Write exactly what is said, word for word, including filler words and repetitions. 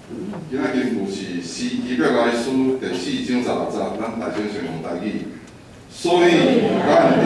今仔根据是市级别来书第四章十六则，咱大声宣扬台语。所以，咱